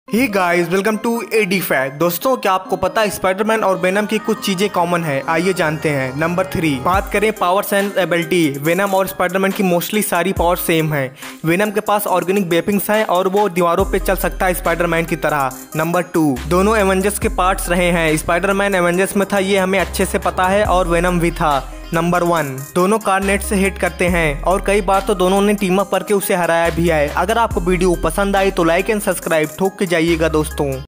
Hey guys, welcome to AD fact. दोस्तों, क्या आपको पता है स्पाइडरमैन और वेनम की कुछ चीजें कॉमन है? आइए जानते हैं। नंबर 3, बात करें पावर्स एंड एबिलिटी। वेनम और स्पाइडरमैन की मोस्टली सारी पावर सेम है। वेनम के पास ऑर्गेनिक वेपिंग्स हैं और वो दीवारों पे चल सकता है स्पाइडरमैन की तरह। नंबर 2, दोनों एवेंजर्स के पार्ट्स रहे हैं। स्पाइडरमैन एवेंजर्स में था, ये हमें अच्छे से पता है, और वेनम भी था। नंबर 1, दोनों कार नेट से हिट करते हैं और कई बार तो दोनों ने टीम अप करके उसे हराया भी है। अगर आपको वीडियो पसंद आई तो लाइक एंड सब्सक्राइब ठोक के जाइएगा दोस्तों।